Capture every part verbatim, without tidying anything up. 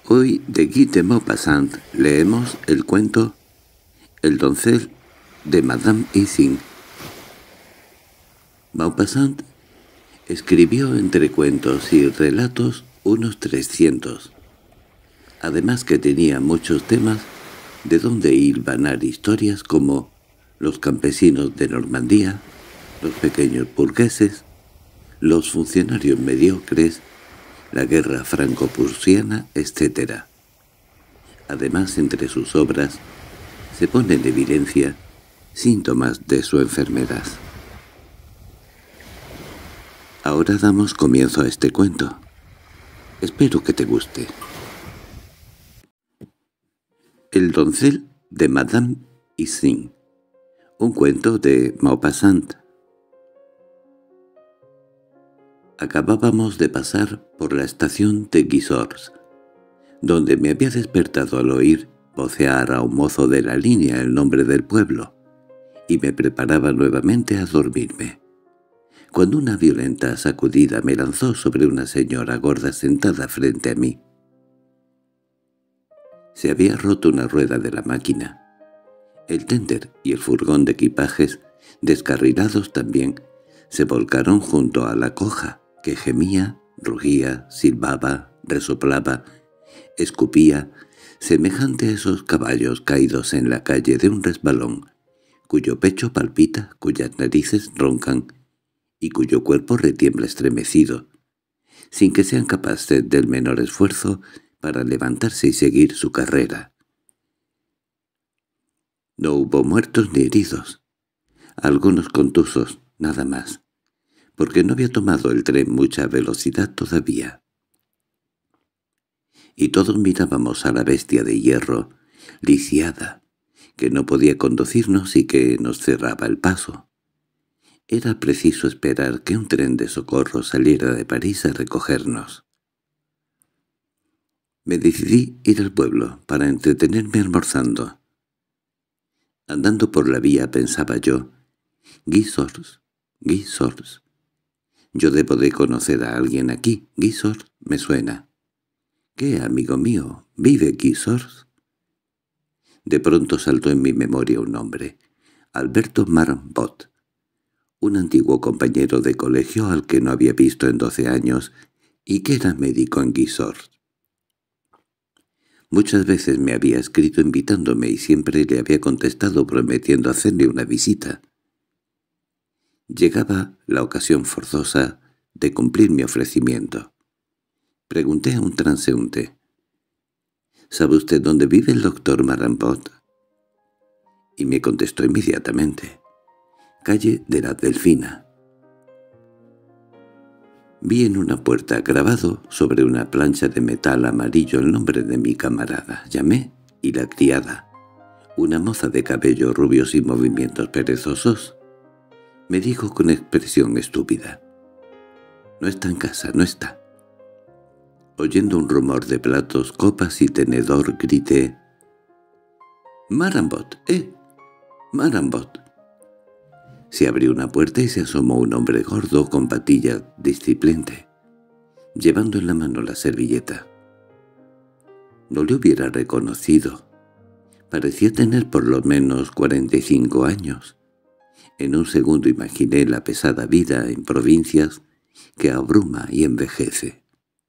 Hoy de Guy de Maupassant leemos el cuento El doncel de Madame Ising. Maupassant escribió entre cuentos y relatos unos trescientos, además que tenía muchos temas de donde hilvanar historias como los campesinos de Normandía, los pequeños burgueses, los funcionarios mediocres, la guerra franco-prusiana, etcétera. Además, entre sus obras se ponen en evidencia síntomas de su enfermedad. Ahora damos comienzo a este cuento. Espero que te guste. El doncel de Madame Ising, un cuento de Maupassant. Acabábamos de pasar por la estación de Gisors, donde me había despertado al oír vocear a un mozo de la línea el nombre del pueblo, y me preparaba nuevamente a dormirme, cuando una violenta sacudida me lanzó sobre una señora gorda sentada frente a mí. Se había roto una rueda de la máquina. El ténder y el furgón de equipajes, descarrilados también, se volcaron junto a la coja, que gemía, rugía, silbaba, resoplaba, escupía, semejante a esos caballos caídos en la calle de un resbalón, cuyo pecho palpita, cuyas narices roncan y cuyo cuerpo retiembla estremecido, sin que sean capaces del menor esfuerzo para levantarse y seguir su carrera. No hubo muertos ni heridos, algunos contusos, nada más, porque no había tomado el tren mucha velocidad todavía. Y todos mirábamos a la bestia de hierro, lisiada, que no podía conducirnos y que nos cerraba el paso. Era preciso esperar que un tren de socorro saliera de París a recogernos. Me decidí ir al pueblo para entretenerme almorzando. Andando por la vía pensaba yo, Gisors, Gisors. Yo debo de conocer a alguien aquí. Gisors me suena. —¿Qué, amigo mío? ¿Vive Gisors? De pronto saltó en mi memoria un nombre. Alberto Marambot, un antiguo compañero de colegio al que no había visto en doce años y que era médico en Gisors. Muchas veces me había escrito invitándome y siempre le había contestado prometiendo hacerle una visita. Llegaba la ocasión forzosa de cumplir mi ofrecimiento. Pregunté a un transeúnte, —¿Sabe usted dónde vive el doctor Marambot? Y me contestó inmediatamente, —Calle de la Delfina. Vi en una puerta grabado sobre una plancha de metal amarillo el nombre de mi camarada. Llamé y la criada, una moza de cabellos rubios y movimientos perezosos, me dijo con expresión estúpida, «No está en casa, no está». Oyendo un rumor de platos, copas y tenedor, grité, «¡Marambot! ¡Eh! ¡Marambot!». Se abrió una puerta y se asomó un hombre gordo con patillas disciplente, llevando en la mano la servilleta. No le hubiera reconocido. Parecía tener por lo menos cuarenta y cinco años. En un segundo imaginé la pesada vida en provincias que abruma y envejece.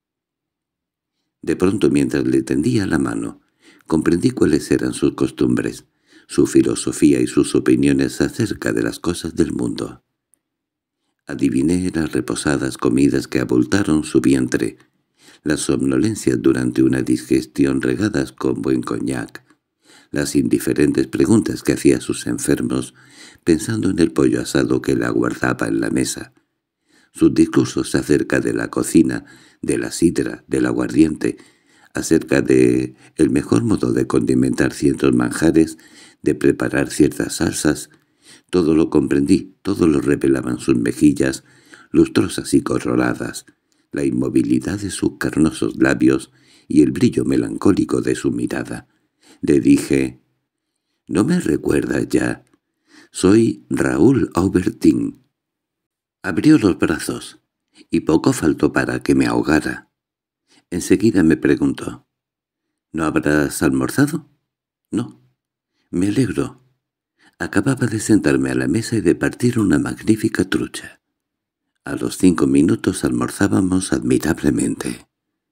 De pronto, mientras le tendía la mano, comprendí cuáles eran sus costumbres, su filosofía y sus opiniones acerca de las cosas del mundo. Adiviné las reposadas comidas que abultaron su vientre, las somnolencias durante una digestión regadas con buen coñac, las indiferentes preguntas que hacía a sus enfermos pensando en el pollo asado que le aguardaba en la mesa, sus discursos acerca de la cocina, de la sidra, del aguardiente, acerca de el mejor modo de condimentar ciertos manjares, de preparar ciertas salsas. Todo lo comprendí, todo lo revelaban sus mejillas, lustrosas y coloradas, la inmovilidad de sus carnosos labios y el brillo melancólico de su mirada. Le dije, «¿No me recuerdas ya? Soy Raúl Aubertin». Abrió los brazos, y poco faltó para que me ahogara. Enseguida me preguntó, ¿No habrás almorzado? No. Me alegro. Acababa de sentarme a la mesa y de partir una magnífica trucha. A los cinco minutos almorzábamos admirablemente.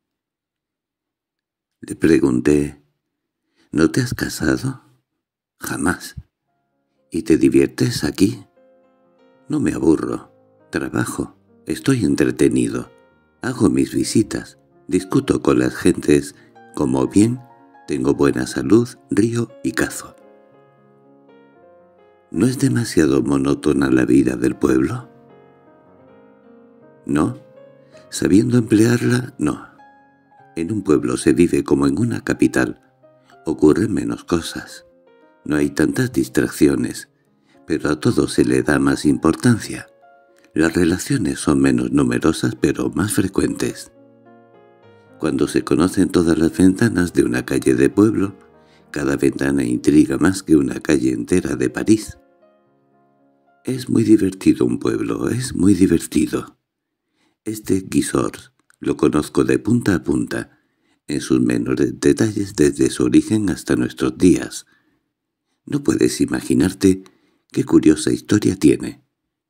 Le pregunté, ¿no te has casado? Jamás. ¿Y te diviertes aquí? No me aburro. Trabajo. Estoy entretenido. Hago mis visitas. Discuto con las gentes. Como bien, tengo buena salud, río y cazo. ¿No es demasiado monótona la vida del pueblo? No. Sabiendo emplearla, no. En un pueblo se vive como en una capital. Ocurren menos cosas. No hay tantas distracciones, pero a todo se le da más importancia. Las relaciones son menos numerosas pero más frecuentes. Cuando se conocen todas las ventanas de una calle de pueblo, cada ventana intriga más que una calle entera de París. Es muy divertido un pueblo, es muy divertido. Este Gisors lo conozco de punta a punta, en sus menores detalles desde su origen hasta nuestros días. No puedes imaginarte qué curiosa historia tiene.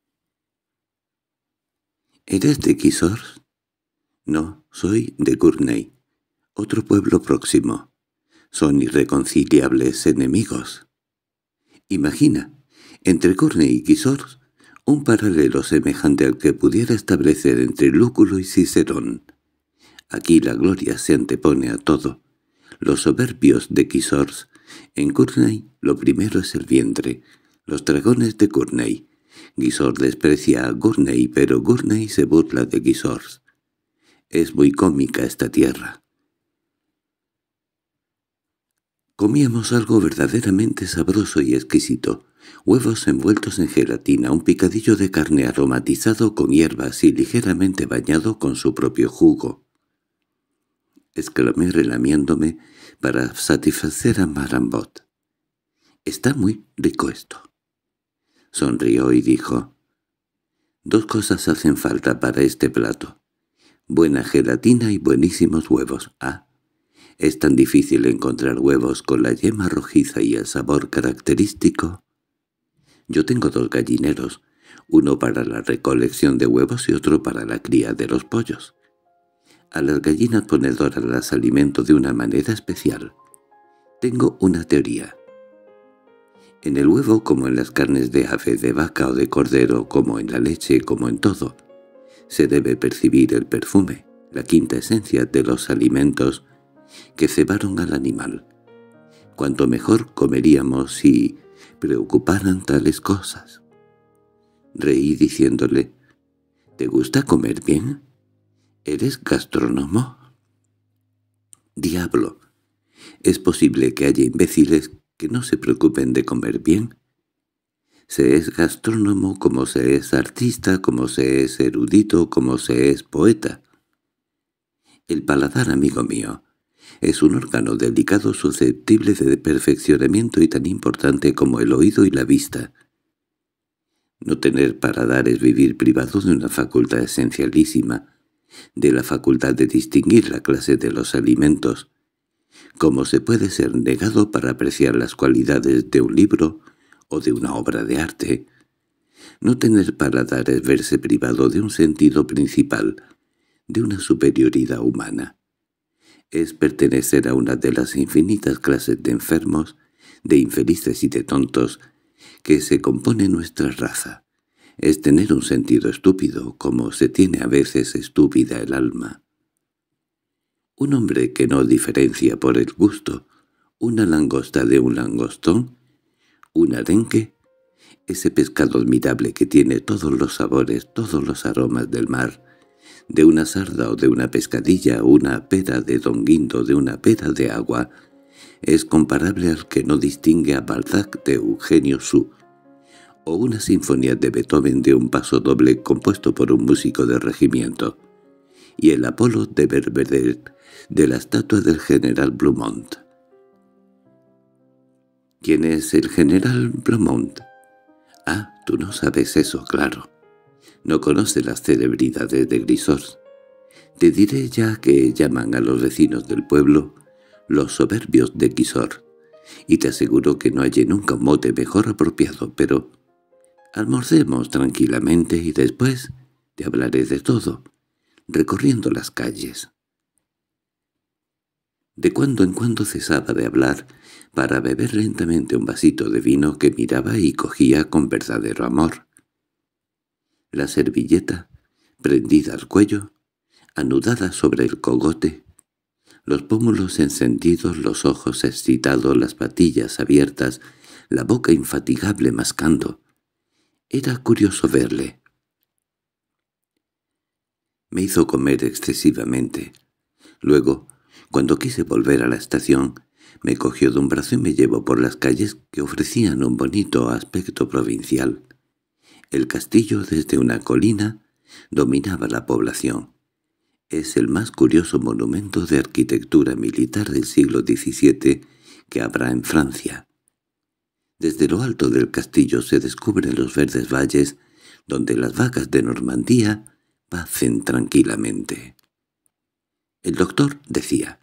¿Eres de Gisors? No, soy de Gournay, otro pueblo próximo. Son irreconciliables enemigos. Imagina, entre Gournay y Gisors, un paralelo semejante al que pudiera establecer entre Lúculo y Cicerón. Aquí la gloria se antepone a todo. Los soberbios de Gisors. En Gournay lo primero es el vientre. Los dragones de Gournay. Gisors desprecia a Gournay, pero Gournay se burla de Gisors. Es muy cómica esta tierra. Comíamos algo verdaderamente sabroso y exquisito. Huevos envueltos en gelatina, un picadillo de carne aromatizado con hierbas y ligeramente bañado con su propio jugo. Exclamé relamiéndome para satisfacer a Marambot. «Está muy rico esto». Sonrió y dijo, «Dos cosas hacen falta para este plato. Buena gelatina y buenísimos huevos. Ah, es tan difícil encontrar huevos con la yema rojiza y el sabor característico. Yo tengo dos gallineros, uno para la recolección de huevos y otro para la cría de los pollos. A las gallinas ponedoras las alimento de una manera especial. Tengo una teoría. En el huevo, como en las carnes de ave, de vaca o de cordero, como en la leche, como en todo, se debe percibir el perfume, la quinta esencia de los alimentos que cebaron al animal. Cuanto mejor comeríamos si preocuparan tales cosas. Reí diciéndole, «¿Te gusta comer bien? ¿Eres gastrónomo?» «Diablo, ¿es posible que haya imbéciles que no se preocupen de comer bien? Se es gastrónomo como se es artista, como se es erudito, como se es poeta. El paladar, amigo mío, es un órgano delicado susceptible de perfeccionamiento y tan importante como el oído y la vista. No tener paladar es vivir privado de una facultad esencialísima, de la facultad de distinguir la clase de los alimentos, como se puede ser negado para apreciar las cualidades de un libro o de una obra de arte. No tener paladar es verse privado de un sentido principal, de una superioridad humana. Es pertenecer a una de las infinitas clases de enfermos, de infelices y de tontos, que se compone nuestra raza. Es tener un sentido estúpido, como se tiene a veces estúpida el alma. Un hombre que no diferencia por el gusto una langosta de un langostón, un arenque, ese pescado admirable que tiene todos los sabores, todos los aromas del mar, de una sarda o de una pescadilla, una pera de Don Guindo, de una pera de agua, es comparable al que no distingue a Balzac de Eugenio Sue, o una sinfonía de Beethoven de un paso doble compuesto por un músico de regimiento, y el Apolo de Belvedere de la estatua del general Blumont. ¿Quién es el general Blumont? Ah, tú no sabes eso, claro. No conoces las celebridades de Gisors. Te diré ya que llaman a los vecinos del pueblo Los soberbios de Gisors, y te aseguro que no hallé nunca un mote mejor apropiado, pero almorcemos tranquilamente y después te hablaré de todo, recorriendo las calles. De cuando en cuando cesaba de hablar para beber lentamente un vasito de vino que miraba y cogía con verdadero amor. La servilleta, prendida al cuello, anudada sobre el cogote, los pómulos encendidos, los ojos excitados, las patillas abiertas, la boca infatigable mascando. Era curioso verle. Me hizo comer excesivamente. Luego, cuando quise volver a la estación, me cogió de un brazo y me llevó por las calles que ofrecían un bonito aspecto provincial. El castillo, desde una colina, dominaba la población. Es el más curioso monumento de arquitectura militar del siglo diecisiete que habrá en Francia. Desde lo alto del castillo se descubren los verdes valles donde las vacas de Normandía pacen tranquilamente. El doctor decía: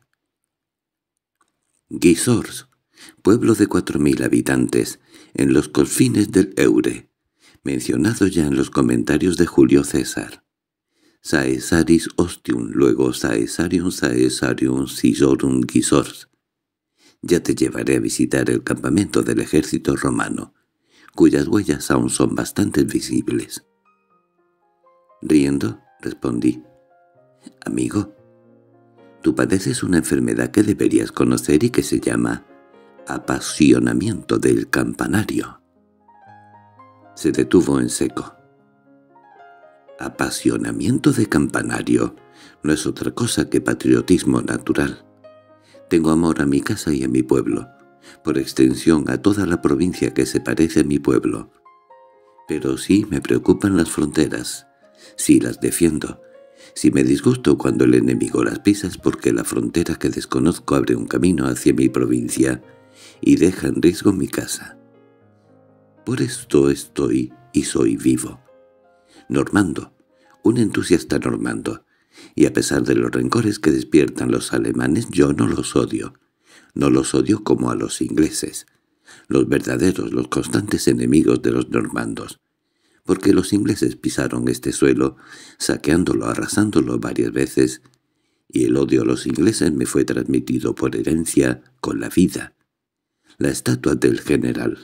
Gisors, pueblo de cuatro mil habitantes, en los confines del Eure, mencionado ya en los comentarios de Julio César. Caesaris ostium, luego Caesarium Caesarium Cisorum Gisors. Ya te llevaré a visitar el campamento del ejército romano, cuyas huellas aún son bastante visibles. Riendo, respondí: Amigo, tú padeces una enfermedad que deberías conocer y que se llama apasionamiento del campanario. Se detuvo en seco. Apasionamiento de campanario no es otra cosa que patriotismo natural. Tengo amor a mi casa y a mi pueblo, por extensión a toda la provincia que se parece a mi pueblo. Pero sí me preocupan las fronteras, sí las defiendo, si me disgusto cuando el enemigo las pisa es porque la frontera que desconozco abre un camino hacia mi provincia y deja en riesgo mi casa. Por esto estoy y soy vivo. Normando, un entusiasta normando, y a pesar de los rencores que despiertan los alemanes, yo no los odio. No los odio como a los ingleses, los verdaderos, los constantes enemigos de los normandos, porque los ingleses pisaron este suelo, saqueándolo, arrasándolo varias veces, y el odio a los ingleses me fue transmitido por herencia con la vida. La estatua del general.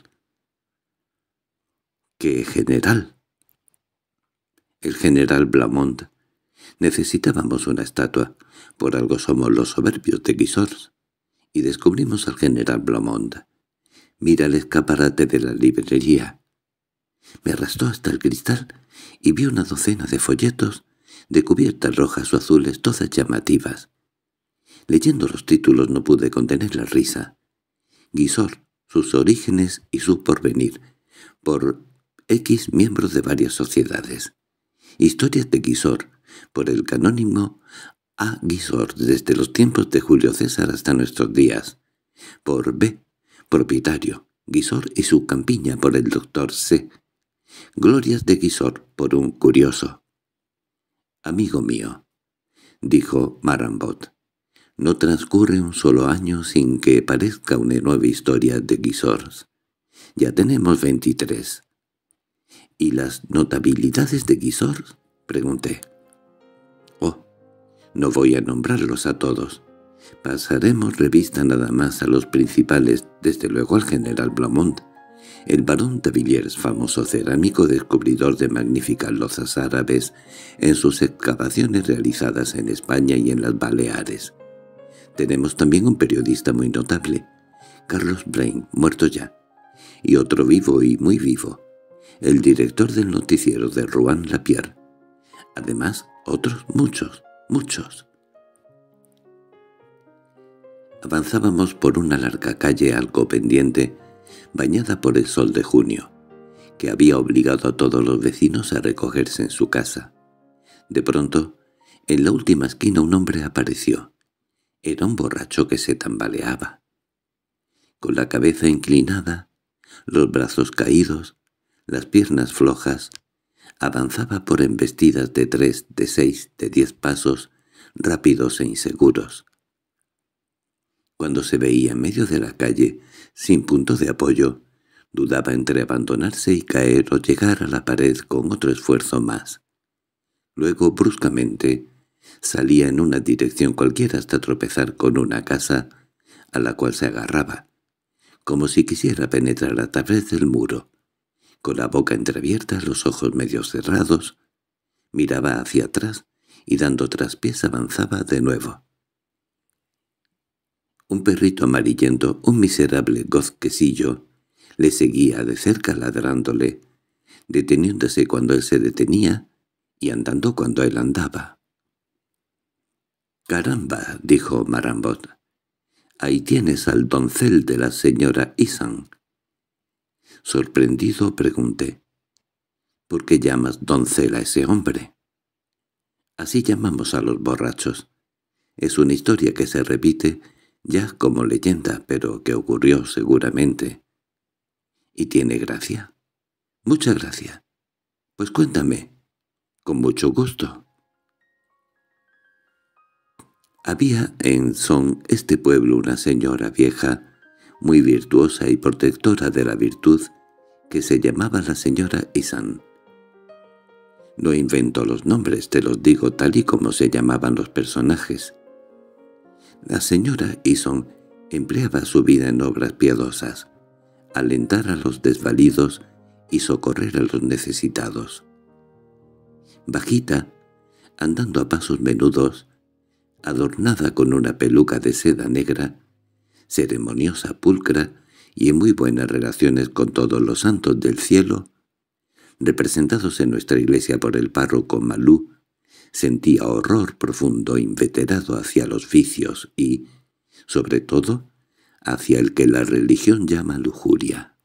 ¿Qué general? El general Blamont. Necesitábamos una estatua, por algo somos los soberbios de Gisors, y descubrimos al general Blamont. Mira el escaparate de la librería. Me arrastró hasta el cristal y vi una docena de folletos de cubiertas rojas o azules, todas llamativas. Leyendo los títulos no pude contener la risa. Gisors, sus orígenes y su porvenir, por X miembros de varias sociedades. Historias de Gisors, por el canónimo A. Gisors desde los tiempos de Julio César hasta nuestros días, por B. propietario, Gisors y su campiña, por el doctor C. Glorias de Gisors, por un curioso. «Amigo mío», dijo Marambot, «no transcurre un solo año sin que parezca una nueva historia de Gisors. Ya tenemos veintitrés». —¿Y las notabilidades de Gisors? —pregunté. —Oh, no voy a nombrarlos a todos. Pasaremos revista nada más a los principales, desde luego al general Blamont, el barón de Villiers, famoso cerámico descubridor de magníficas lozas árabes en sus excavaciones realizadas en España y en las Baleares. Tenemos también un periodista muy notable, Carlos Brain, muerto ya, y otro vivo y muy vivo, el director del noticiero de Rouen Lapierre. Además, otros muchos, muchos. Avanzábamos por una larga calle algo pendiente, bañada por el sol de junio, que había obligado a todos los vecinos a recogerse en su casa. De pronto, en la última esquina un hombre apareció. Era un borracho que se tambaleaba. Con la cabeza inclinada, los brazos caídos, las piernas flojas, avanzaba por embestidas de tres, de seis, de diez pasos, rápidos e inseguros. Cuando se veía en medio de la calle, sin punto de apoyo, dudaba entre abandonarse y caer o llegar a la pared con otro esfuerzo más. Luego, bruscamente, salía en una dirección cualquiera hasta tropezar con una casa a la cual se agarraba, como si quisiera penetrar a través del muro. Con la boca entreabierta, los ojos medio cerrados, miraba hacia atrás y dando traspiés avanzaba de nuevo. Un perrito amarillento, un miserable gozquecillo, le seguía de cerca ladrándole, deteniéndose cuando él se detenía y andando cuando él andaba. —¡Caramba! —dijo Marambot—. Ahí tienes al doncel de la señora Eason. Sorprendido pregunté: —¿Por qué llamas doncel a ese hombre? —Así llamamos a los borrachos. Es una historia que se repite ya como leyenda, pero que ocurrió seguramente. —¿Y tiene gracia? —Mucha gracia. —Pues cuéntame. —Con mucho gusto. Había en Son este pueblo una señora vieja, muy virtuosa y protectora de la virtud, que se llamaba la señora Eason. No invento los nombres, te los digo tal y como se llamaban los personajes. La señora Eason empleaba su vida en obras piadosas, alentar a los desvalidos y socorrer a los necesitados. Bajita, andando a pasos menudos, adornada con una peluca de seda negra, ceremoniosa, pulcra y en muy buenas relaciones con todos los santos del cielo, representados en nuestra iglesia por el párroco Malú, sentía horror profundo inveterado hacia los vicios y, sobre todo, hacia el que la religión llama lujuria.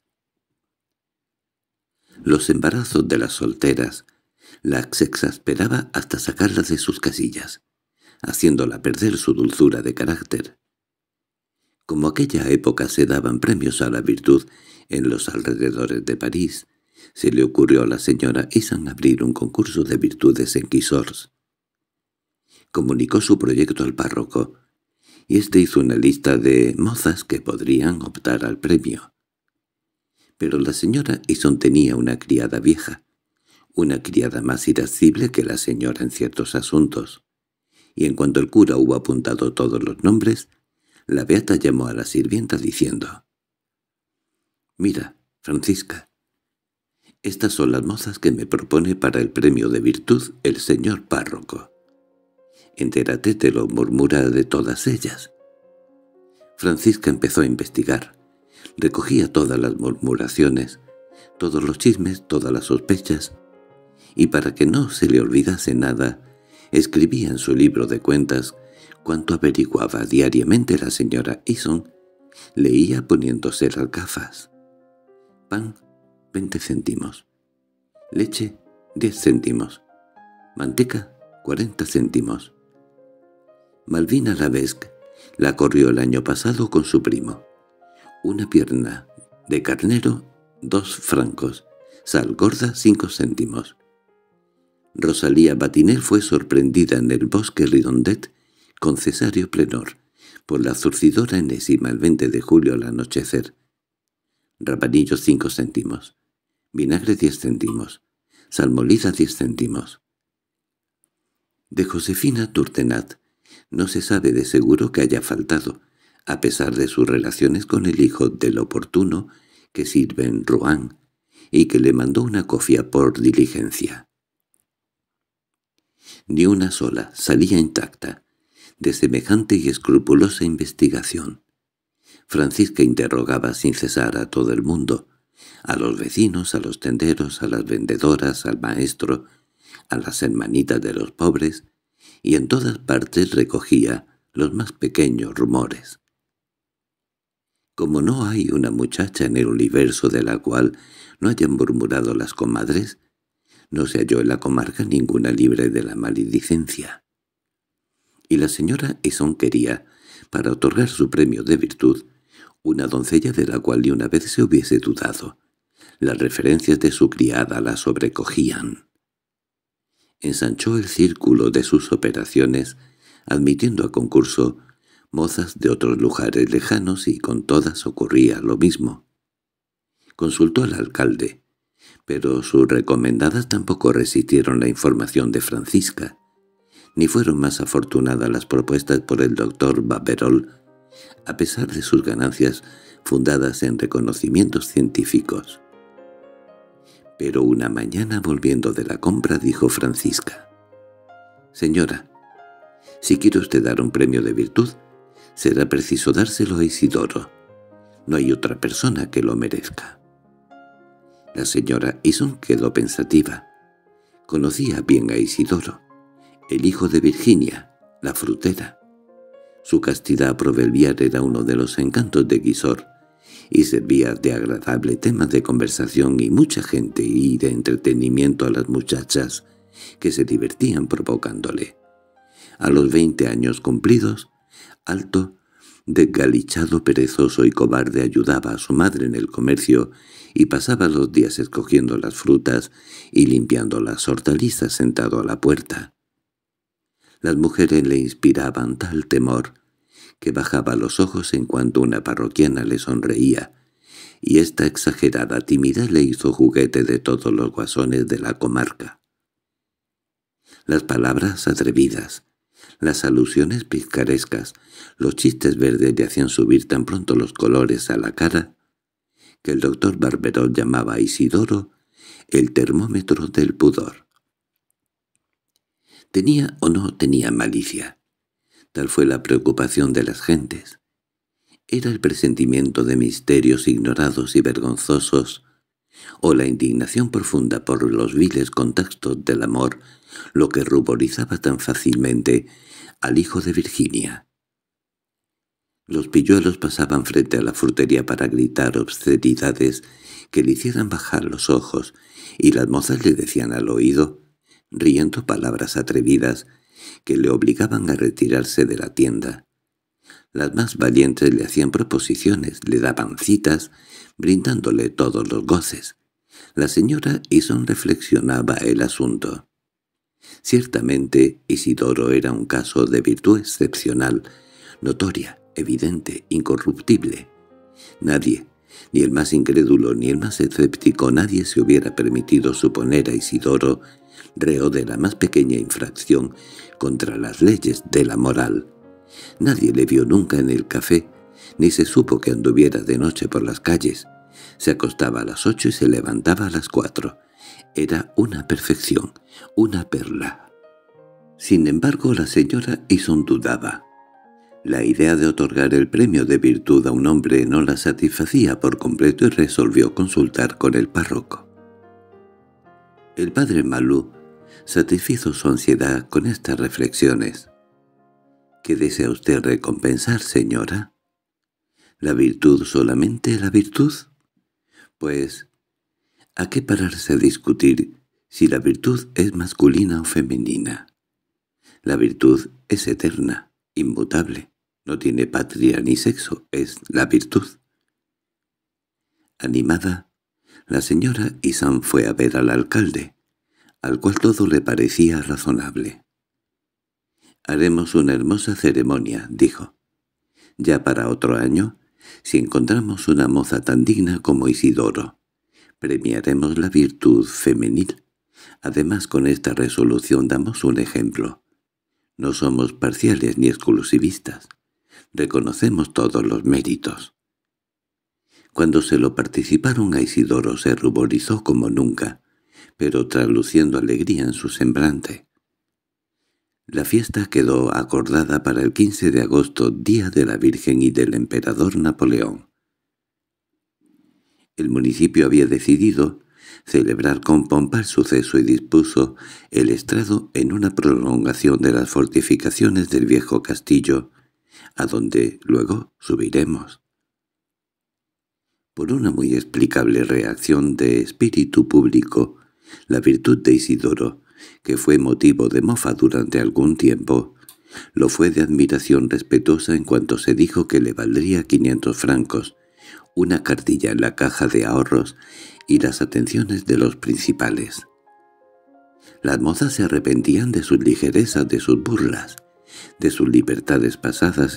Los embarazos de las solteras las exasperaba hasta sacarlas de sus casillas, haciéndola perder su dulzura de carácter. Como aquella época se daban premios a la virtud en los alrededores de París, se le ocurrió a la señora Eason abrir un concurso de virtudes en Quixors. Comunicó su proyecto al párroco, y éste hizo una lista de mozas que podrían optar al premio. Pero la señora Eason tenía una criada vieja, una criada más irascible que la señora en ciertos asuntos, y en cuanto el cura hubo apuntado todos los nombres, la beata llamó a la sirvienta diciendo: «Mira, Francisca, estas son las mozas que me propone para el premio de virtud el señor párroco. Entérate de lo murmura de todas ellas». Francisca empezó a investigar. Recogía todas las murmuraciones, todos los chismes, todas las sospechas, y para que no se le olvidase nada, escribía en su libro de cuentas cuanto averiguaba diariamente la señora Eason. Leía poniéndose las gafas. Pan, veinte céntimos. Leche, diez céntimos. Manteca, cuarenta céntimos. Malvina Lavesque la corrió el año pasado con su primo. Una pierna de carnero, dos francos. Sal gorda, cinco céntimos. Rosalía Batinel fue sorprendida en el bosque Ridondet con Cesario Plenor, por la zurcidora enésima el veinte de julio al anochecer. Rabanillo cinco céntimos. Vinagre diez céntimos. Salmolida diez céntimos. De Josefina Turtenat no se sabe de seguro que haya faltado, a pesar de sus relaciones con el hijo del oportuno que sirve en Rouen y que le mandó una cofia por diligencia. Ni una sola salía intacta de semejante y escrupulosa investigación. Francisca interrogaba sin cesar a todo el mundo, a los vecinos, a los tenderos, a las vendedoras, al maestro, a las hermanitas de los pobres, y en todas partes recogía los más pequeños rumores. Como no hay una muchacha en el universo de la cual no hayan murmurado las comadres, no se halló en la comarca ninguna libre de la maledicencia. Y la señora Eason quería, para otorgar su premio de virtud, una doncella de la cual ni una vez se hubiese dudado. Las referencias de su criada la sobrecogían. Ensanchó el círculo de sus operaciones, admitiendo a concurso mozas de otros lugares lejanos y con todas ocurría lo mismo. Consultó al alcalde, pero sus recomendadas tampoco resistieron la información de Francisca, ni fueron más afortunadas las propuestas por el doctor Faverolles, a pesar de sus ganancias fundadas en reconocimientos científicos. Pero una mañana, volviendo de la compra, dijo Francisca: «Señora, si quiere usted dar un premio de virtud, será preciso dárselo a Isidoro. No hay otra persona que lo merezca». La señora Ison quedó pensativa. Conocía bien a Isidoro, el hijo de Virginia, la frutera. Su castidad proverbial era uno de los encantos de Gisors, y servía de agradable tema de conversación y mucha gente y de entretenimiento a las muchachas que se divertían provocándole. A los veinte años cumplidos, alto, desgalichado, perezoso y cobarde, ayudaba a su madre en el comercio y pasaba los días escogiendo las frutas y limpiando las hortalizas sentado a la puerta. Las mujeres le inspiraban tal temor que bajaba los ojos en cuanto una parroquiana le sonreía, y esta exagerada timidez le hizo juguete de todos los guasones de la comarca. Las palabras atrevidas, las alusiones picarescas, los chistes verdes le hacían subir tan pronto los colores a la cara que el doctor Faverolles llamaba a Isidoro el termómetro del pudor. ¿Tenía o no tenía malicia? Tal fue la preocupación de las gentes. ¿Era el presentimiento de misterios ignorados y vergonzosos, o la indignación profunda por los viles contactos del amor, lo que ruborizaba tan fácilmente al hijo de Virginia? Los pilluelos pasaban frente a la frutería para gritar obscenidades que le hicieran bajar los ojos, y las mozas le decían al oído, riendo, palabras atrevidas que le obligaban a retirarse de la tienda. Las más valientes le hacían proposiciones, le daban citas, brindándole todos los goces. La señora Ison reflexionaba el asunto. Ciertamente Isidoro era un caso de virtud excepcional, notoria, evidente, incorruptible. Nadie, ni el más incrédulo ni el más escéptico, nadie se hubiera permitido suponer a Isidoro reo de la más pequeña infracción contra las leyes de la moral. Nadie le vio nunca en el café, ni se supo que anduviera de noche por las calles. Se acostaba a las ocho y se levantaba a las cuatro. Era una perfección, una perla. Sin embargo, la señora Ison dudaba. La idea de otorgar el premio de virtud a un hombre no la satisfacía por completo y resolvió consultar con el párroco. El padre Malou satisfizo su ansiedad con estas reflexiones. —¿Qué desea usted recompensar, señora? ¿La virtud solamente, la virtud? Pues, ¿a qué pararse a discutir si la virtud es masculina o femenina? La virtud es eterna, inmutable, no tiene patria ni sexo, es la virtud. Animada, la señora Ison fue a ver al alcalde, al cual todo le parecía razonable. «Haremos una hermosa ceremonia», dijo. «Ya para otro año, si encontramos una moza tan digna como Isidoro, premiaremos la virtud femenil. Además, con esta resolución damos un ejemplo. No somos parciales ni exclusivistas. Reconocemos todos los méritos». Cuando se lo participaron a Isidoro se ruborizó como nunca, pero trasluciendo alegría en su semblante. La fiesta quedó acordada para el quince de agosto, día de la Virgen y del emperador Napoleón. El municipio había decidido celebrar con pompa el suceso y dispuso el estrado en una prolongación de las fortificaciones del viejo castillo, a donde luego subiremos. Por una muy explicable reacción de espíritu público, la virtud de Isidoro, que fue motivo de mofa durante algún tiempo, lo fue de admiración respetuosa en cuanto se dijo que le valdría quinientos francos, una cartilla en la caja de ahorros y las atenciones de los principales. Las mozas se arrepentían de sus ligerezas, de sus burlas, de sus libertades pasadas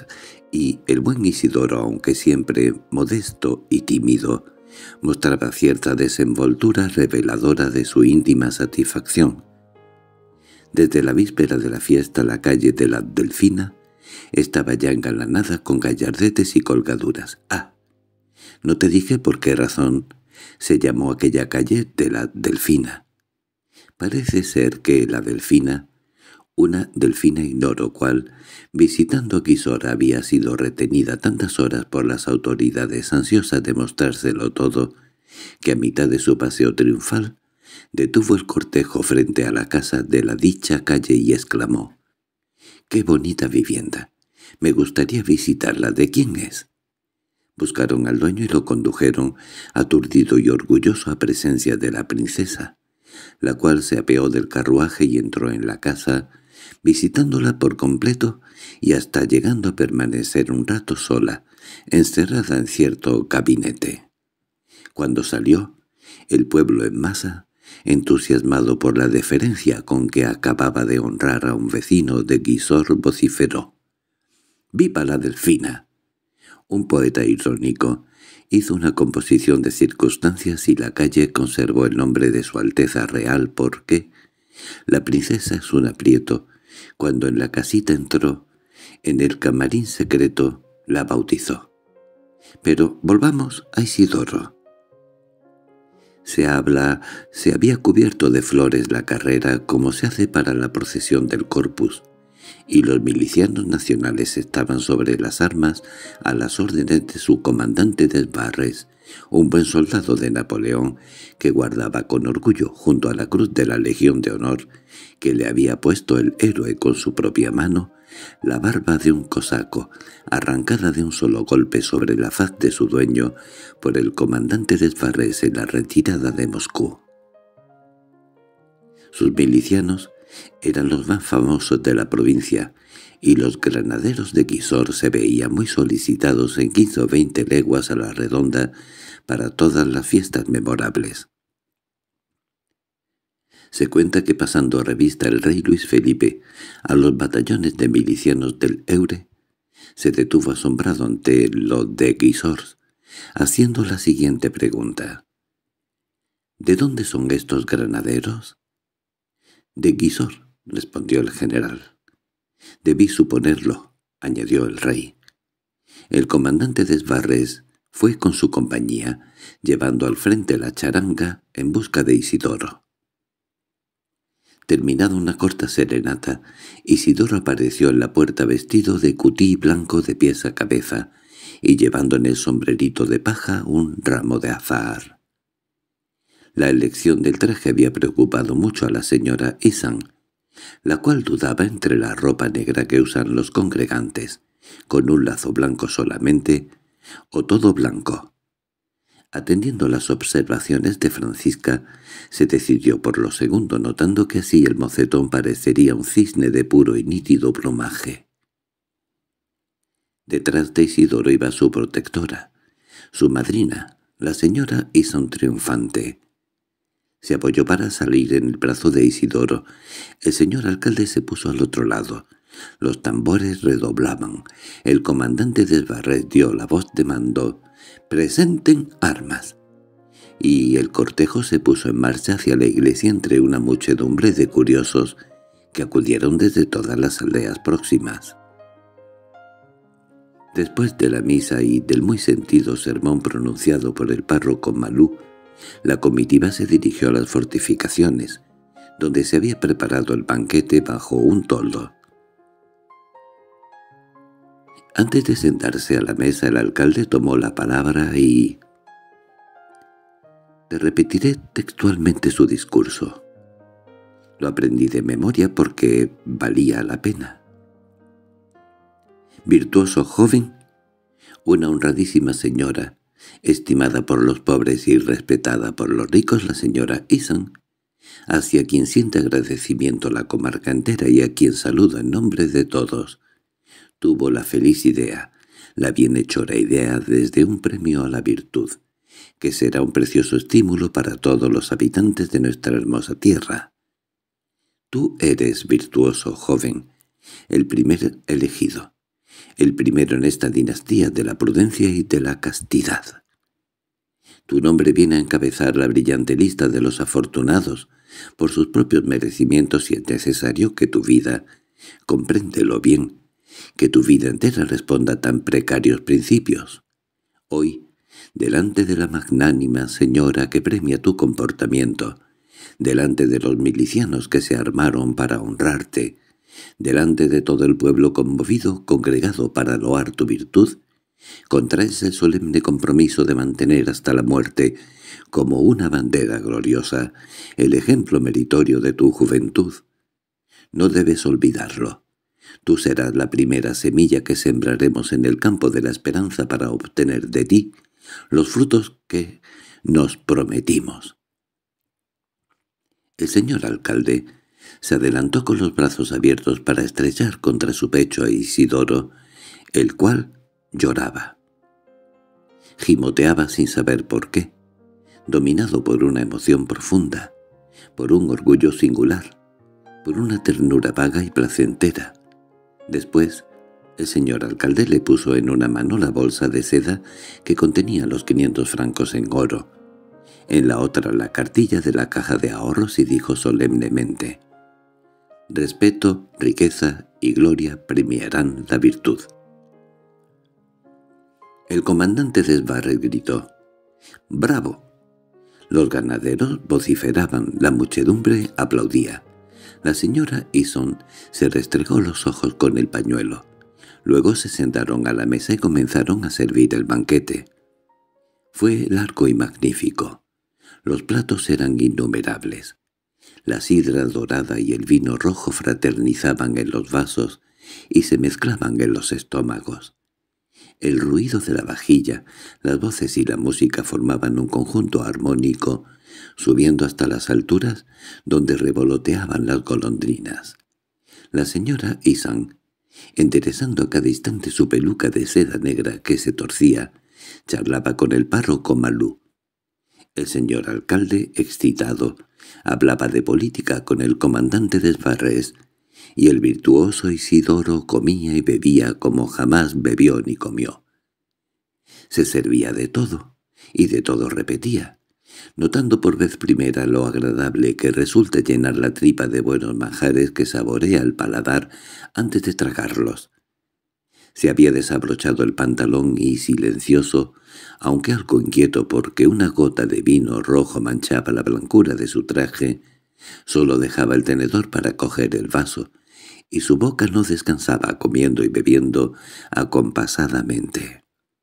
y el buen Isidoro, aunque siempre modesto y tímido, mostraba cierta desenvoltura reveladora de su íntima satisfacción. Desde la víspera de la fiesta la calle de la Delfina estaba ya engalanada con gallardetes y colgaduras. Ah, no te dije por qué razón se llamó aquella calle de la Delfina. Parece ser que la Delfina, una delfina ignoro cual, visitando a Gisors había sido retenida tantas horas por las autoridades ansiosas de mostrárselo todo, que a mitad de su paseo triunfal detuvo el cortejo frente a la casa de la dicha calle y exclamó: «¡Qué bonita vivienda! Me gustaría visitarla. ¿De quién es?». Buscaron al dueño y lo condujeron, aturdido y orgulloso, a presencia de la princesa, la cual se apeó del carruaje y entró en la casa, visitándola por completo y hasta llegando a permanecer un rato sola, encerrada en cierto gabinete. Cuando salió, el pueblo en masa, entusiasmado por la deferencia con que acababa de honrar a un vecino de Gisors, vociferó: «¡Viva la Delfina!». Un poeta irónico hizo una composición de circunstancias y la calle conservó el nombre de Su Alteza Real porque la princesa es un aprieto. Cuando en la casita entró, en el camarín secreto la bautizó. Pero volvamos a Isidoro. Se habla, se había cubierto de flores la carrera como se hace para la procesión del Corpus, y los milicianos nacionales estaban sobre las armas a las órdenes de su comandante Desbarres, un buen soldado de Napoleón que guardaba con orgullo junto a la cruz de la Legión de Honor que le había puesto el héroe con su propia mano, la barba de un cosaco, arrancada de un solo golpe sobre la faz de su dueño por el comandante Desbarres en la retirada de Moscú. Sus milicianos eran los más famosos de la provincia, y los granaderos de Gisors se veían muy solicitados en quince o veinte leguas a la redonda para todas las fiestas memorables. Se cuenta que pasando revista el rey Luis Felipe a los batallones de milicianos del Eure, se detuvo asombrado ante los de Gisors, haciendo la siguiente pregunta: «¿De dónde son estos granaderos?». «De Gisors», respondió el general. «Debí suponerlo», añadió el rey. El comandante Desbarres fue con su compañía, llevando al frente la charanga en busca de Isidoro. Terminada una corta serenata, Isidoro apareció en la puerta vestido de cutí blanco de pies a cabeza y llevando en el sombrerito de paja un ramo de azahar. La elección del traje había preocupado mucho a la señora Isan, la cual dudaba entre la ropa negra que usan los congregantes, con un lazo blanco solamente, o todo blanco. Atendiendo las observaciones de Francisca, se decidió por lo segundo, notando que así el mocetón parecería un cisne de puro y nítido plumaje. Detrás de Isidoro iba su protectora, su madrina, la señora Isan triunfante. Se apoyó para salir en el brazo de Isidoro. El señor alcalde se puso al otro lado. Los tambores redoblaban. El comandante Desbarres dio la voz de mando: «¡Presenten armas!». Y el cortejo se puso en marcha hacia la iglesia entre una muchedumbre de curiosos que acudieron desde todas las aldeas próximas. Después de la misa y del muy sentido sermón pronunciado por el párroco Malú, la comitiva se dirigió a las fortificaciones, donde se había preparado el banquete bajo un toldo. Antes de sentarse a la mesa el alcalde tomó la palabra y... Te repetiré textualmente su discurso. Lo aprendí de memoria porque valía la pena. Virtuoso joven, una honradísima señora, estimada por los pobres y respetada por los ricos, la señora Isan, hacia quien siente agradecimiento la comarca entera y a quien saludo en nombre de todos, tuvo la feliz idea, la bienhechora idea desde un premio a la virtud, que será un precioso estímulo para todos los habitantes de nuestra hermosa tierra. Tú eres virtuoso joven, el primer elegido, el primero en esta dinastía de la prudencia y de la castidad. Tu nombre viene a encabezar la brillante lista de los afortunados por sus propios merecimientos y es necesario que tu vida, compréndelo bien, que tu vida entera responda a tan precarios principios. Hoy, delante de la magnánima señora que premia tu comportamiento, delante de los milicianos que se armaron para honrarte, delante de todo el pueblo conmovido, congregado para loar tu virtud, contraes el solemne compromiso de mantener hasta la muerte, como una bandera gloriosa, el ejemplo meritorio de tu juventud. No debes olvidarlo. Tú serás la primera semilla que sembraremos en el campo de la esperanza para obtener de ti los frutos que nos prometimos. El señor alcalde se adelantó con los brazos abiertos para estrechar contra su pecho a Isidoro, el cual lloraba. Gimoteaba sin saber por qué, dominado por una emoción profunda, por un orgullo singular, por una ternura vaga y placentera. Después, el señor alcalde le puso en una mano la bolsa de seda que contenía los quinientos francos en oro, en la otra la cartilla de la caja de ahorros y dijo solemnemente: «Respeto, riqueza y gloria premiarán la virtud». El comandante Desbarres gritó: «¡Bravo!». Los ganaderos vociferaban, la muchedumbre aplaudía. La señora Easton se restregó los ojos con el pañuelo. Luego se sentaron a la mesa y comenzaron a servir el banquete. Fue largo y magnífico. Los platos eran innumerables. La sidra dorada y el vino rojo fraternizaban en los vasos y se mezclaban en los estómagos. El ruido de la vajilla, las voces y la música formaban un conjunto armónico, subiendo hasta las alturas donde revoloteaban las golondrinas. La señora Easton, enderezando a cada instante su peluca de seda negra que se torcía, charlaba con el párroco Malú. El señor alcalde, excitado, hablaba de política con el comandante Desbarres, y el virtuoso Isidoro comía y bebía como jamás bebió ni comió. Se servía de todo, y de todo repetía, notando por vez primera lo agradable que resulta llenar la tripa de buenos manjares que saborea el paladar antes de tragarlos. Se había desabrochado el pantalón y silencioso, aunque algo inquieto porque una gota de vino rojo manchaba la blancura de su traje, solo dejaba el tenedor para coger el vaso, y su boca no descansaba comiendo y bebiendo acompasadamente.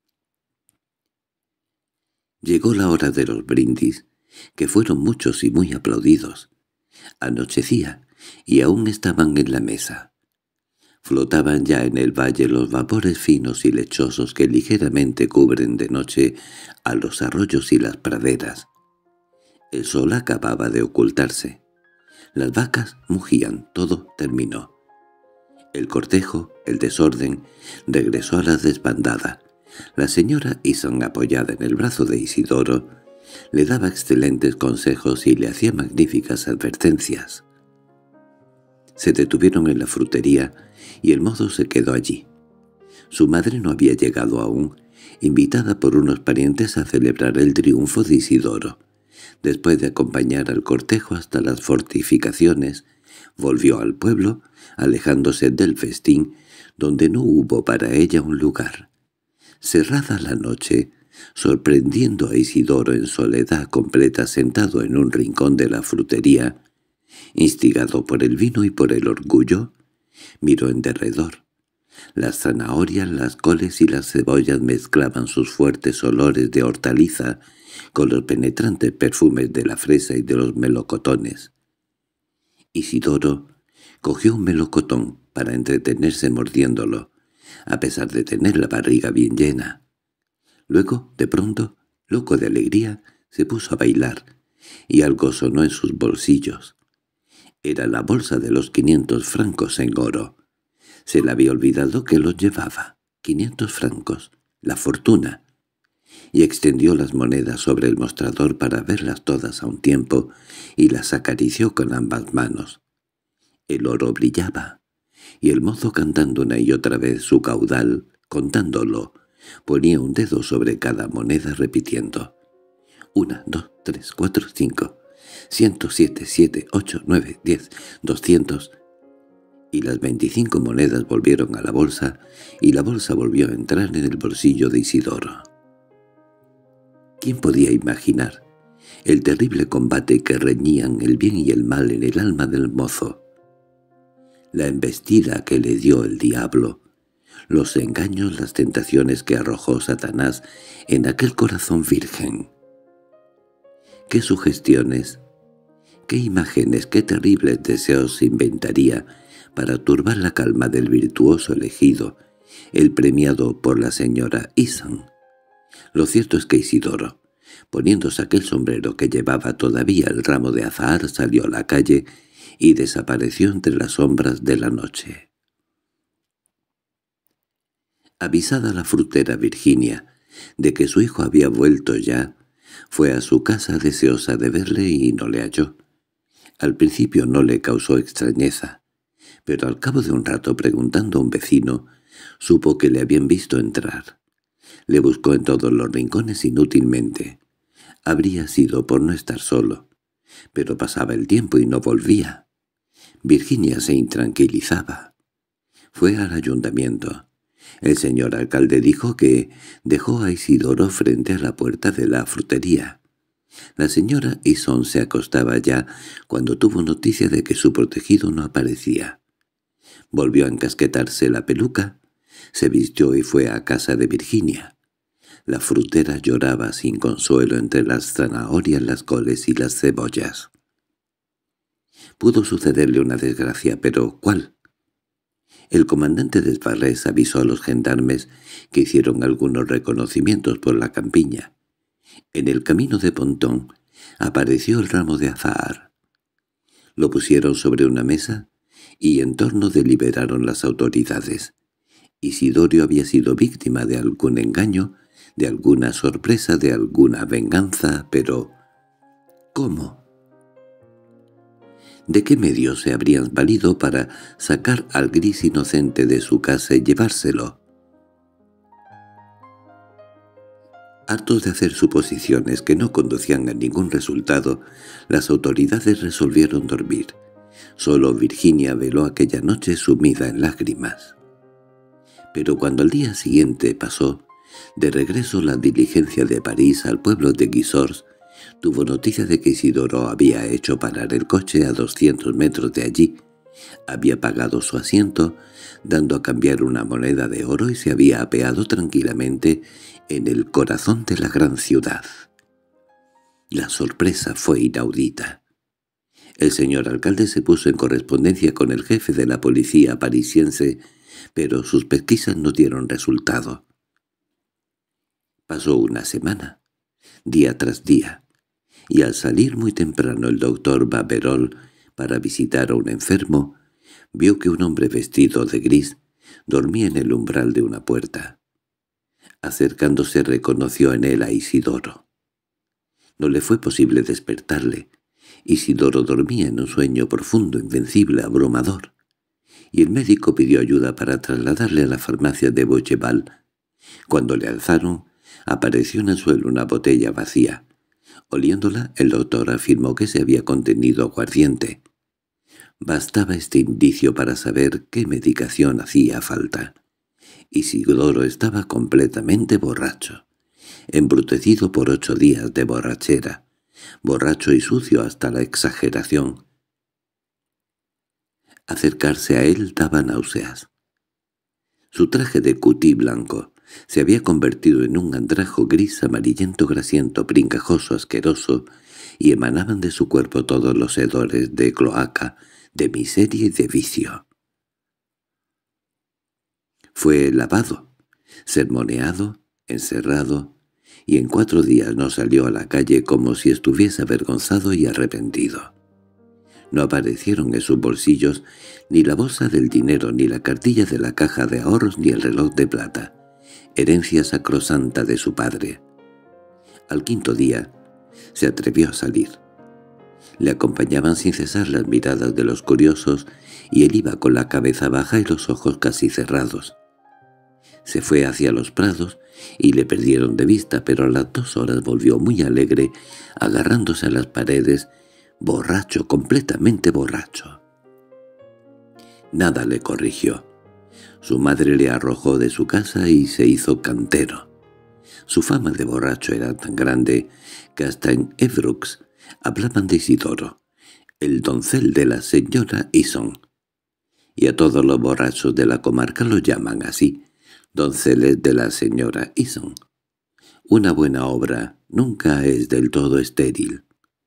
Llegó la hora de los brindis, que fueron muchos y muy aplaudidos. Anochecía, y aún estaban en la mesa. Flotaban ya en el valle los vapores finos y lechosos que ligeramente cubren de noche a los arroyos y las praderas. El sol acababa de ocultarse. Las vacas mugían, todo terminó. El cortejo, el desorden, regresó a la desbandada. La señora Easton, apoyada en el brazo de Isidoro, le daba excelentes consejos y le hacía magníficas advertencias. Se detuvieron en la frutería y el mozo se quedó allí. Su madre no había llegado aún, invitada por unos parientes a celebrar el triunfo de Isidoro. Después de acompañar al cortejo hasta las fortificaciones, volvió al pueblo, alejándose del festín, donde no hubo para ella un lugar. Cerrada la noche, sorprendiendo a Isidoro en soledad completa sentado en un rincón de la frutería, instigado por el vino y por el orgullo, miró en derredor. Las zanahorias, las coles y las cebollas mezclaban sus fuertes olores de hortaliza con los penetrantes perfumes de la fresa y de los melocotones. Isidoro cogió un melocotón para entretenerse mordiéndolo, a pesar de tener la barriga bien llena. Luego, de pronto, loco de alegría, se puso a bailar, y algo sonó en sus bolsillos. Era la bolsa de los quinientos francos en oro. Se le había olvidado que los llevaba. Quinientos francos, la fortuna. Y extendió las monedas sobre el mostrador para verlas todas a un tiempo, y las acarició con ambas manos. El oro brillaba. y el mozo, cantando una y otra vez su caudal, contándolo, ponía un dedo sobre cada moneda repitiendo: «Una, dos, tres, cuatro, cinco, ciento siete, siete, ocho, nueve, diez, doscientos». Y las veinticinco monedas volvieron a la bolsa, y la bolsa volvió a entrar en el bolsillo de Isidoro. ¿Quién podía imaginar el terrible combate que reñían el bien y el mal en el alma del mozo? La embestida que le dio el diablo, los engaños, las tentaciones que arrojó Satanás en aquel corazón virgen. ¿Qué sugestiones, qué imágenes, qué terribles deseos se inventaría para turbar la calma del virtuoso elegido, el premiado por la señora Eason? Lo cierto es que Isidoro, poniéndose aquel sombrero que llevaba todavía el ramo de azahar, salió a la calle y desapareció entre las sombras de la noche. Avisada la frutera Virginia de que su hijo había vuelto ya, fue a su casa deseosa de verle y no le halló. Al principio no le causó extrañeza, pero al cabo de un rato, preguntando a un vecino, supo que le habían visto entrar. Le buscó en todos los rincones inútilmente. Habría sido por no estar solo, pero pasaba el tiempo y no volvía. Virginia se intranquilizaba. Fue al ayuntamiento. El señor alcalde dijo que dejó a Isidoro frente a la puerta de la frutería. La señora Eason se acostaba ya cuando tuvo noticia de que su protegido no aparecía. Volvió a encasquetarse la peluca, se vistió y fue a casa de Virginia. La frutera lloraba sin consuelo entre las zanahorias, las coles y las cebollas. Pudo sucederle una desgracia, pero ¿cuál? El comandante de Esbarrés avisó a los gendarmes, que hicieron algunos reconocimientos por la campiña. En el camino de Pontón apareció el ramo de azahar. Lo pusieron sobre una mesa y en torno deliberaron las autoridades. Isidoro había sido víctima de algún engaño, de alguna sorpresa, de alguna venganza, pero ¿cómo? ¿De qué medios se habrían valido para sacar al gris inocente de su casa y llevárselo? Hartos de hacer suposiciones que no conducían a ningún resultado, las autoridades resolvieron dormir. Solo Virginia veló aquella noche sumida en lágrimas. Pero cuando al día siguiente pasó, de regreso la diligencia de París al pueblo de Gisors, tuvo noticia de que Isidoro había hecho parar el coche a doscientos metros de allí, había pagado su asiento, dando a cambiar una moneda de oro, y se había apeado tranquilamente en el corazón de la gran ciudad. La sorpresa fue inaudita. El señor alcalde se puso en correspondencia con el jefe de la policía parisiense, pero sus pesquisas no dieron resultado. Pasó una semana, día tras día, y al salir muy temprano el doctor Faverolles para visitar a un enfermo, vio que un hombre vestido de gris dormía en el umbral de una puerta. Acercándose reconoció en él a Isidoro. No le fue posible despertarle. Isidoro dormía en un sueño profundo, invencible, abrumador, y el médico pidió ayuda para trasladarle a la farmacia de Bougival. Cuando le alzaron, apareció en el suelo una botella vacía. Oliéndola, el doctor afirmó que se había contenido aguardiente. Bastaba este indicio para saber qué medicación hacía falta. Isidoro estaba completamente borracho, embrutecido por ocho días de borrachera, borracho y sucio hasta la exageración. Acercarse a él daba náuseas. Su traje de cutí blanco se había convertido en un andrajo gris amarillento, grasiento, pringajoso, asqueroso, y emanaban de su cuerpo todos los hedores de cloaca, de miseria y de vicio. Fue lavado, sermoneado, encerrado, y en cuatro días no salió a la calle como si estuviese avergonzado y arrepentido. No aparecieron en sus bolsillos ni la bolsa del dinero, ni la cartilla de la caja de ahorros, ni el reloj de plata, herencia sacrosanta de su padre. Al quinto día se atrevió a salir. Le acompañaban sin cesar las miradas de los curiosos, y él iba con la cabeza baja y los ojos casi cerrados. Se fue hacia los prados y le perdieron de vista, pero a las dos horas volvió muy alegre, agarrándose a las paredes, borracho, completamente borracho. Nada le corrigió. Su madre le arrojó de su casa y se hizo cantero. Su fama de borracho era tan grande que hasta en Évreux hablaban de Isidoro, el doncel de la señora Ison, y a todos los borrachos de la comarca lo llaman así, donceles de la señora Ison. Una buena obra nunca es del todo estéril.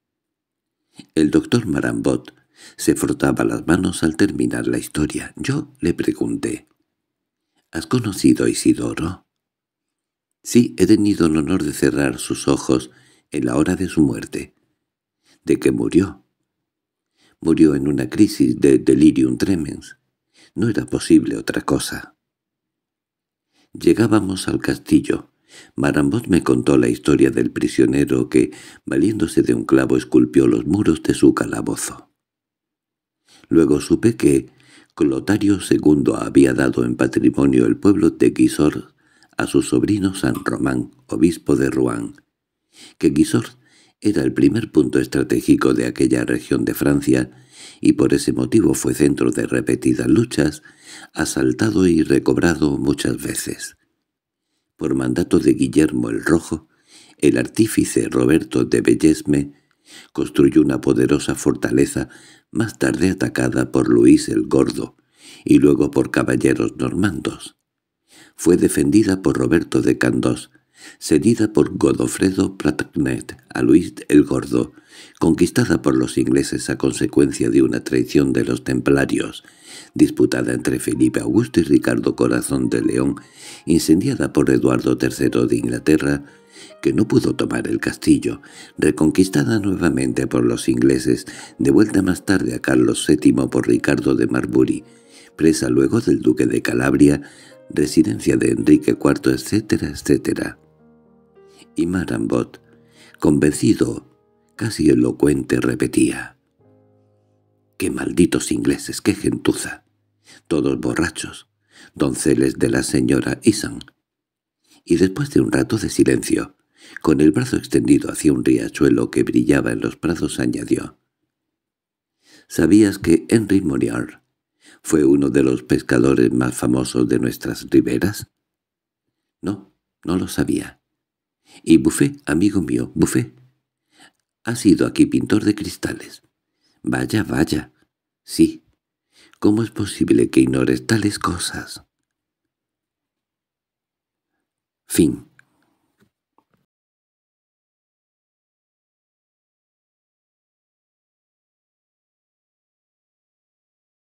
El doctor Marambot se frotaba las manos al terminar la historia. Yo le pregunté, —¿Has conocido a Isidoro? —Sí, he tenido el honor de cerrar sus ojos en la hora de su muerte. —¿De qué murió? Murió en una crisis de delirium tremens. No era posible otra cosa. Llegábamos al castillo. Marambot me contó la historia del prisionero que, valiéndose de un clavo, esculpió los muros de su calabozo. Luego supe que Clotario segundo había dado en patrimonio el pueblo de Gisors a su sobrino San Román, obispo de Rouen, que Gisors era el primer punto estratégico de aquella región de Francia y por ese motivo fue centro de repetidas luchas, asaltado y recobrado muchas veces. Por mandato de Guillermo el Rojo, el artífice Roberto de Bellesme construyó una poderosa fortaleza, más tarde atacada por Luis el Gordo y luego por caballeros normandos. Fue defendida por Roberto de Candós, cedida por Godofredo Plantagenet a Luis el Gordo, conquistada por los ingleses a consecuencia de una traición de los templarios, disputada entre Felipe Augusto y Ricardo Corazón de León, incendiada por Eduardo tercero de Inglaterra, que no pudo tomar el castillo, reconquistada nuevamente por los ingleses, devuelta más tarde a Carlos séptimo por Ricardo de Marbury, presa luego del duque de Calabria, residencia de Enrique cuarto, etcétera, etcétera. Y Marambot, convencido, casi elocuente, repetía: «¡Qué malditos ingleses, qué gentuza! Todos borrachos, donceles de la señora Ison». Y después de un rato de silencio, con el brazo extendido hacia un riachuelo que brillaba en los prados, añadió: «¿Sabías que Henry Moriarty fue uno de los pescadores más famosos de nuestras riberas?» «No, no lo sabía». «Y Buffet, amigo mío, Buffet, ha sido aquí pintor de cristales». «Vaya, vaya». «Sí. ¿Cómo es posible que ignores tales cosas?» Fin.